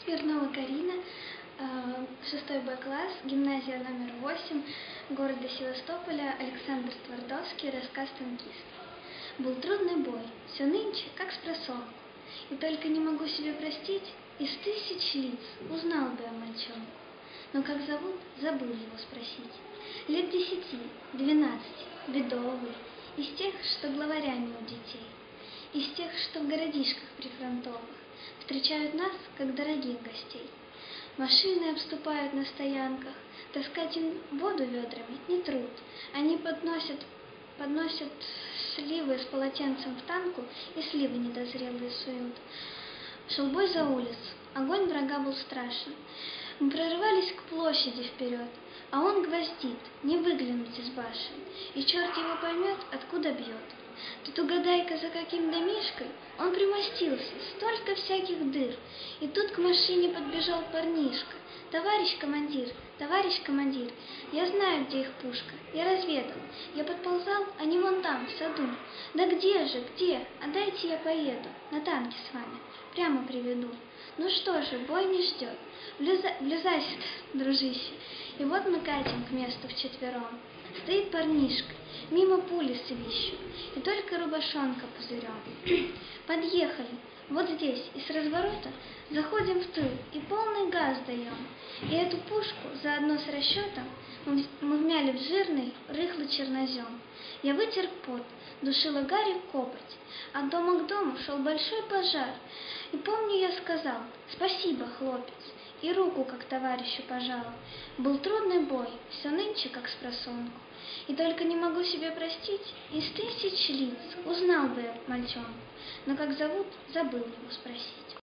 Смирнова Карина, 6 Б класс, гимназия номер 8, города Севастополя, Александр Твардовский, рассказ «Танкист». Был трудный бой, все нынче, как спросонку, и только не могу себе простить, из тысяч лиц узнал бы я мальчонку. Но как зовут, забыл его спросить. Лет 10, 12, бедовый, из тех, что главарями у детей, из тех, что в городишках прифронтовых встречают нас, как дорогих гостей. Машины обступают на стоянках, таскать им воду ведрами не труд. Они подносят сливы с полотенцем в танку и сливы недозрелые суют. Шел бой за улицу, огонь врага был страшен. Мы прорывались к площади вперед, а он гвоздит, не выглянуть из башен, и черт его поймет, откуда бьет. Тут угадай-ка, за каким домишкой он примостился, столько всяких дыр. И тут к машине подбежал парнишка. Товарищ командир, я знаю, где их пушка, я разведал. Я подползал, они вон там, в саду. Да где же, где? А дайте я поеду, на танке с вами, прямо приведу. Ну что же, бой не ждет. Влезайся, дружище. И вот мы катим к месту вчетвером. Стоит парнишка, мимо пули свищут, и только рубашонка пузырем. Подъехали, вот здесь, и с разворота заходим в тыл, и полный газ даем. И эту пушку заодно с расчетом мы вмяли в жирный, рыхлый чернозем. Я вытер пот, душила гарь и копоть. От дома к дому шел большой пожар. И помню, я сказал: спасибо, хлопец, и руку как товарищу пожал. Был трудный бой, все нынче как спросонку, и только не могу себе простить, из тысяч лиц узнал бы я мальчонку, но как зовут, забыл его спросить.